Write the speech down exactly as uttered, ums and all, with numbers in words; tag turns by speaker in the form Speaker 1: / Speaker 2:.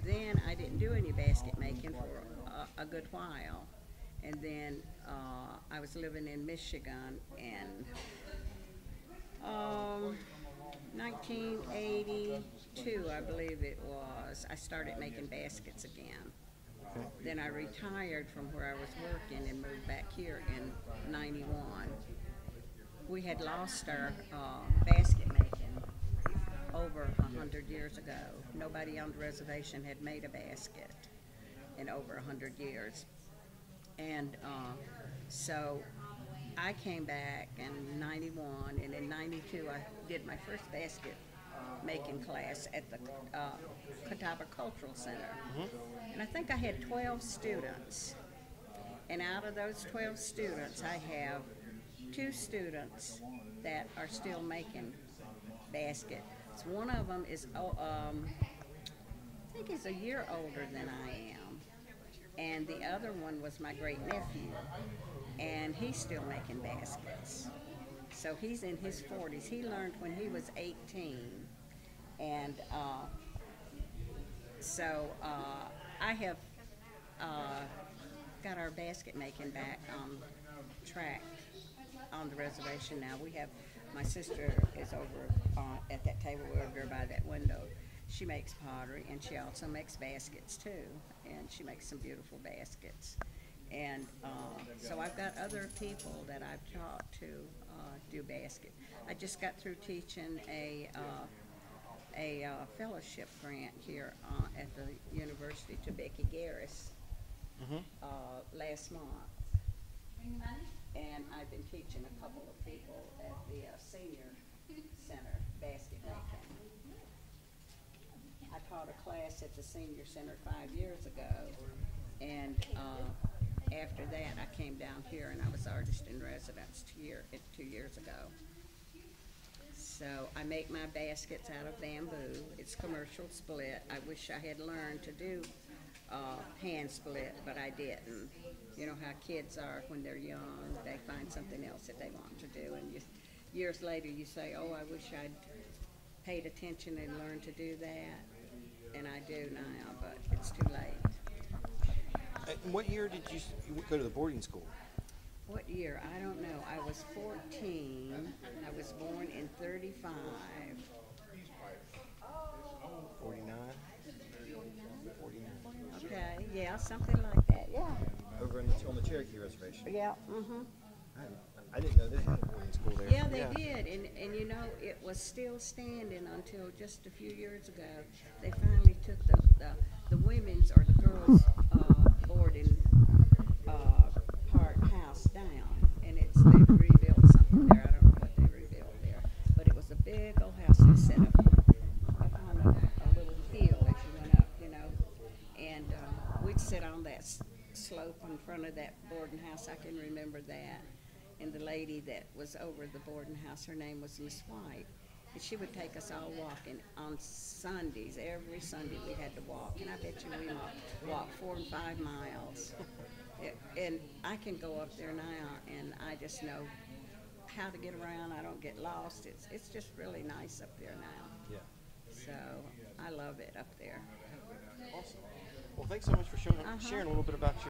Speaker 1: then I didn't do any basket making for a, a good while. And then uh, I was living in Michigan, and um, nineteen eighty-two, I believe it was, I started making baskets again.
Speaker 2: Okay.
Speaker 1: Then I retired from where I was working and moved back here in ninety-one. We had lost our uh, basket making over a hundred years ago. Nobody on the reservation had made a basket in over a hundred years. And uh, so I came back in ninety-one, and in ninety-two I did my first basket making class at the uh, Catawba Cultural Center.
Speaker 2: Mm-hmm.
Speaker 1: And I think I had twelve students. And out of those twelve students, I have two students that are still making baskets. One of them is, oh, um, I think he's a year older than I am. And the other one was my great nephew, and he's still making baskets. So he's in his forties. He learned when he was eighteen, and uh, so uh, I have uh, got our basket making back on track on the reservation now. We have, my sister is over uh, at that table over there by that window. She makes pottery, and she also makes baskets too, and she makes some beautiful baskets. And uh, so I've got other people that I've taught to uh, do basket. I just got through teaching a uh, a uh, fellowship grant here uh, at the university to Becky Garris
Speaker 2: Mm-hmm.
Speaker 1: uh, last month. And I've been teaching a couple of people at the uh, senior center basket making. I taught a class at the senior center five years ago, and uh, after that I came down here and I was artist in residence two, year, two years ago. So I make my baskets out of bamboo. It's commercial split. I wish I had learned to do uh, hand split, but I didn't. You know how kids are when they're young, they find something else that they want to do, and you, years later you say, oh, I wish I'd paid attention and learned to do that, and I do now, but it's too late.
Speaker 2: And what year did you, s- you go to the boarding school?
Speaker 1: What year? I don't know. I was fourteen. I was born in thirty-five.
Speaker 2: forty-nine? forty-nine.
Speaker 1: Okay, yeah, something like that, yeah.
Speaker 2: Over in the, on the Cherokee Reservation.
Speaker 1: Yeah, mm-hmm.
Speaker 2: I, I didn't know they had a boarding school there.
Speaker 1: Yeah, they did, and, and you know, it was still standing until just a few years ago. They finally took the, the, the women's or the girls' uh, boarding uh, part house down, and it's, they've rebuilt something there. I don't know what they rebuilt there, but it was a big old house they set up, up on a, a little hill as you went up, you know, and uh, we'd sit on that s- slope in front of that boarding house. I can remember that. And the lady that was over the boarding house, her name was Miss White, and she would take us all walking on Sundays. Every Sunday we had to walk, and I bet you we walked, walked four and five miles. It, and I can go up there now, and I just know how to get around. I don't get lost. It's it's just really nice up there now.
Speaker 2: Yeah.
Speaker 1: So I love it up there.
Speaker 2: Awesome. Well, thanks so much for showing,
Speaker 1: Uh-huh.
Speaker 2: sharing a little bit about your